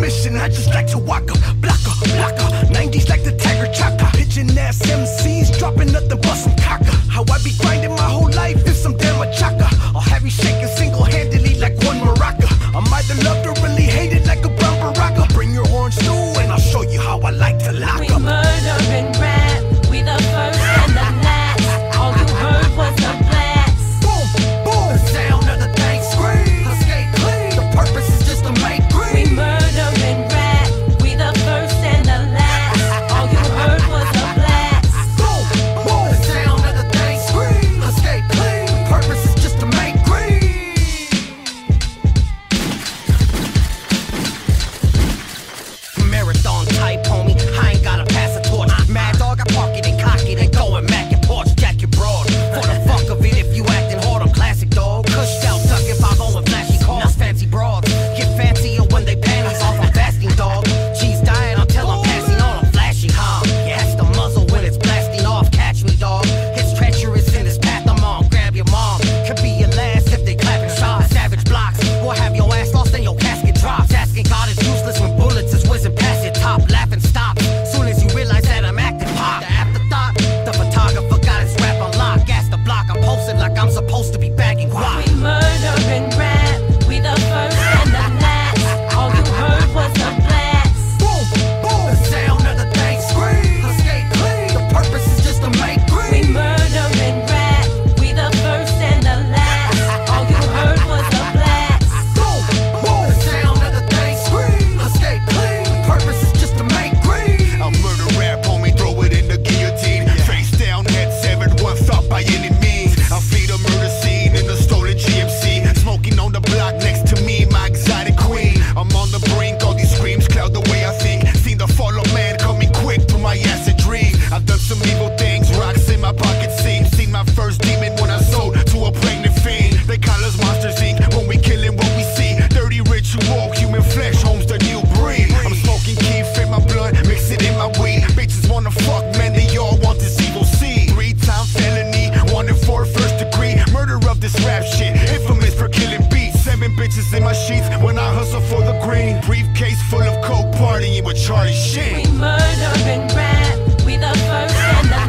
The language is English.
mission, I just like to walk up, blocker, blocker. 90s like the Tiger Chaka. Pitching ass MCs, dropping nothing but some caca. How I be grinding my whole life is some damn chaka. I'll have you shaking single-handedly like one maraca. I'm either loved or really hated like a brown baraka. Bring your orange stew and I'll show you how I like to lock We up. murder and rap, we the first and the last. All you heard was a blast. Boom, boom, the sound of the thing scream. Escape clean, the purpose is just to make green. We murder and rap, we the first and the last. All you heard was a blast. Boom, boom, the sound of the thing scream. Escape clean, the purpose is just to make green. Marathon type, homie, I ain't gotta pass a torch. Mad dog, I park it and cock it and go and mack your porch, jack your broad. For the fuck of it, if you acting hard, I'm classic dog. Cush out, duck if I go and flashy cars. Now fancy broads get fancier when they panties off. I'm fasting, dog. Cheese diet until I'm passing on. I'm flashing, huh? Yeah, that's the muzzle when it's blasting off. Catch me, dog. It's treacherous in this path I'm on. Grab your mom, could be your last if they clapping shots. Savage blocks, or have your ass lost and your casket drops. Asking God is useless when bullets is whizzing past your top. Laughing stop, soon as you realize that I'm acting pop. The afterthought, the photographer got his rap on lock. Gas the block, I'm posted like I'm supposed to be bagging rock. We murder and rap, we the first and the last. All you heard was a blast. Boom, boom, the sound of the thing scream. Escape clean, the purpose is just to make green. We murder and rap, we the first and the last. All you heard was a blast. Boom, boom, the sound of the thing scream. Escape clean, the purpose is just to make green. I'll murder rap, homie, throw it in the guillotine. Face down, head severed, one thought by any means. I'll feed a murder scene in the stolen GMC. Smoking on the block next to me, my exotic queen. I'm on the brink, all these screams cloud the way I think. Seen the fall of man coming quick through my acid dream. I've done some evil things, rocks in my pocket seem. Seen my first demon when I sold to a pregnant fiend. They call us Monsters Inc. when we killing what we see. Dirty ritual, human flesh, home's the new breed. I'm smoking keef in my blood, mix it in my weed. Bitches wanna fuck, man, they all want this evil seed. 3-time felony, wanted for first degree. Murder of this rap shit, infamous for killing beats. 7 bitches in my sheets when I hustle for the green. Briefcase full of coke, partying with Charlie Sheen. We murder and rap, we the first and the